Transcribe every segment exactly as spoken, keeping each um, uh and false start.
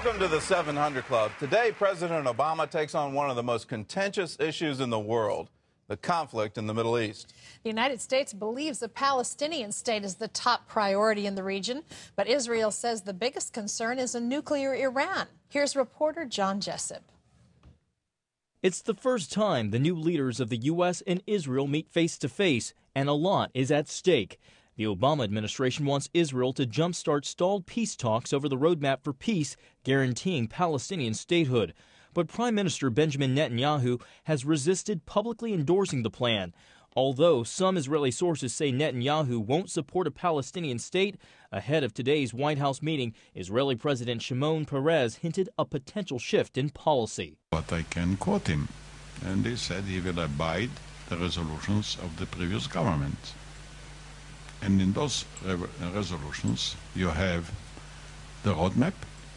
Welcome to the seven hundred Club. Today, President Obama takes on one of the most contentious issues in the world, the conflict in the Middle East. The United States believes a Palestinian state is the top priority in the region, but Israel says the biggest concern is a nuclear Iran. Here's reporter John Jessup. It's the first time the new leaders of the U S and Israel meet face-to-face, and a lot is at stake. The Obama administration wants Israel to jumpstart stalled peace talks over the roadmap for peace, guaranteeing Palestinian statehood. But Prime Minister Benjamin Netanyahu has resisted publicly endorsing the plan. Although some Israeli sources say Netanyahu won't support a Palestinian state, ahead of today's White House meeting, Israeli President Shimon Peres hinted a potential shift in policy. But I can quote him, and he said he will abide the resolutions of the previous government. And in those re resolutions, you have the roadmap.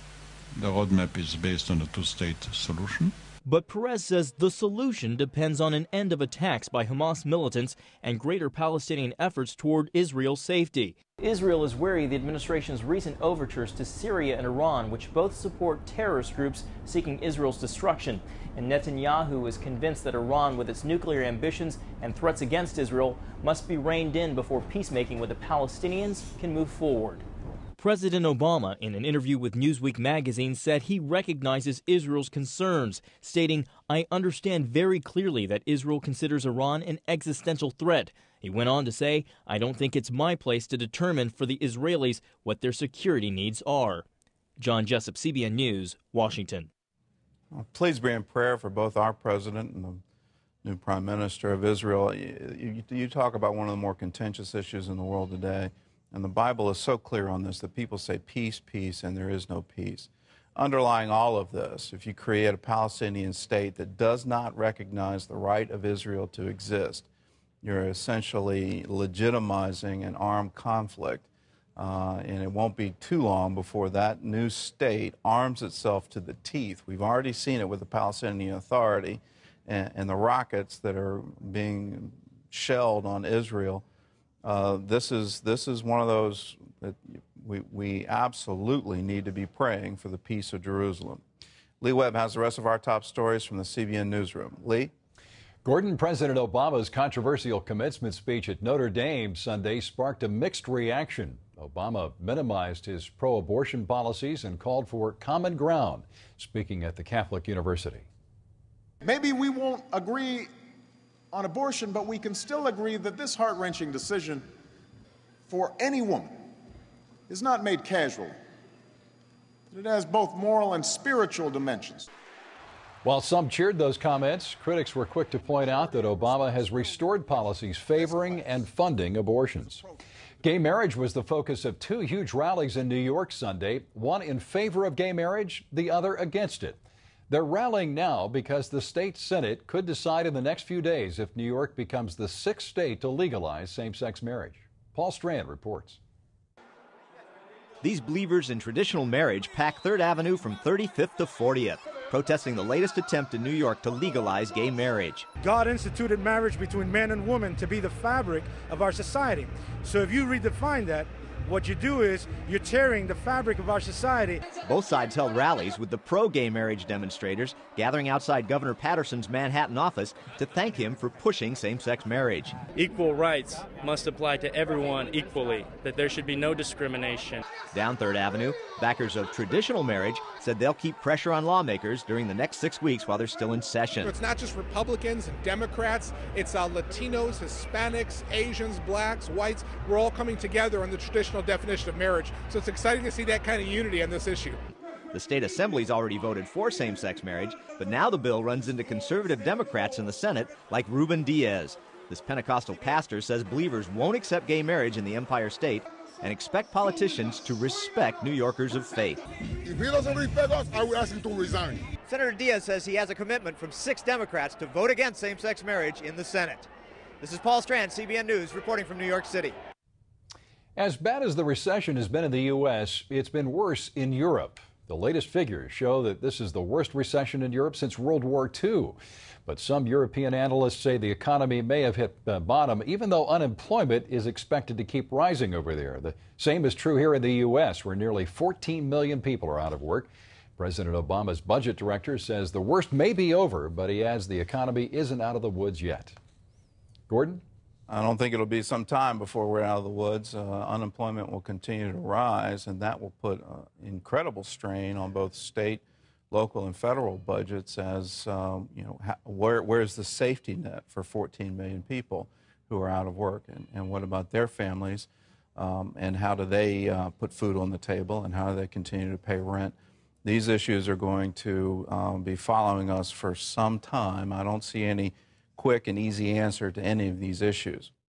The roadmap is based on a two-state solution. But Peres says the solution depends on an end of attacks by Hamas militants and greater Palestinian efforts toward Israel's safety. Israel is wary of the administration's recent overtures to Syria and Iran, which both support terrorist groups seeking Israel's destruction. And Netanyahu is convinced that Iran, with its nuclear ambitions and threats against Israel, must be reined in before peacemaking with the Palestinians can move forward. President Obama, in an interview with Newsweek magazine, said he recognizes Israel's concerns, stating, "I understand very clearly that Israel considers Iran an existential threat." He went on to say, "I don't think it's my place to determine for the Israelis what their security needs are." John Jessup, C B N News, Washington. Well, please be in prayer for both our president and the new Prime Minister of Israel. You, you, you talk about one of the more contentious issues in the world today. And the Bible is so clear on this that people say peace, peace, and there is no peace. Underlying all of this, if you create a Palestinian state that does not recognize the right of Israel to exist, you're essentially legitimizing an armed conflict. Uh, and it won't be too long before that new state arms itself to the teeth. We've already seen it with the Palestinian Authority and, and the rockets that are being shelled on Israel. Uh, this is this is one of those that we, we absolutely need to be praying for the peace of Jerusalem. Lee Webb has the rest of our top stories from the C B N Newsroom. Lee? Gordon, President Obama's controversial commencement speech at Notre Dame Sunday sparked a mixed reaction. Obama minimized his pro-abortion policies and called for common ground, speaking at the Catholic University. Maybe we won't agree on abortion, but we can still agree that this heart-wrenching decision for any woman is not made casually. It has both moral and spiritual dimensions. While some cheered those comments, critics were quick to point out that Obama has restored policies favoring and funding abortions. Gay marriage was the focus of two huge rallies in New York Sunday, one in favor of gay marriage, the other against it. They're rallying now because the state Senate could decide in the next few days if New York becomes the sixth state to legalize same-sex marriage. Paul Strand reports. These believers in traditional marriage pack Third Avenue from thirty-fifth to fortieth, protesting the latest attempt in New York to legalize gay marriage. God instituted marriage between man and woman to be the fabric of our society. So if you redefine that, what you do is you're tearing the fabric of our society. Both sides held rallies with the pro-gay marriage demonstrators gathering outside Governor Patterson's Manhattan office to thank him for pushing same-sex marriage. Equal rights must apply to everyone equally, that there should be no discrimination. Down Third Avenue, backers of traditional marriage said they'll keep pressure on lawmakers during the next six weeks while they're still in session. It's not just Republicans and Democrats, it's uh, Latinos, Hispanics, Asians, blacks, whites. We're all coming together on the traditional definition of marriage. So it's exciting to see that kind of unity on this issue. The state assembly's already voted for same-sex marriage, but now the bill runs into conservative Democrats in the Senate like Ruben Diaz. This Pentecostal pastor says believers won't accept gay marriage in the Empire State and expect politicians to respect New Yorkers of faith. If he doesn't respect us, I will ask him to resign. Senator Diaz says he has a commitment from six Democrats to vote against same-sex marriage in the Senate. This is Paul Strand, C B N News, reporting from New York City. As bad as the recession has been in the U S, it's been worse in Europe. The latest figures show that this is the worst recession in Europe since World War Two. But some European analysts say the economy may have hit uh, bottom, even though unemployment is expected to keep rising over there. The same is true here in the U S, where nearly fourteen million people are out of work. President Obama's budget director says the worst may be over, but he adds the economy isn't out of the woods yet. Gordon? I don't think it'll be some time before we're out of the woods. Uh, unemployment will continue to rise, and that will put uh, incredible strain on both state, local, and federal budgets as, um, you know, ha where, where's the safety net for fourteen million people who are out of work? And, and what about their families? Um, and how do they uh, put food on the table, and how do they continue to pay rent? These issues are going to um, be following us for some time. I don't see any quick and easy answer to any of these issues.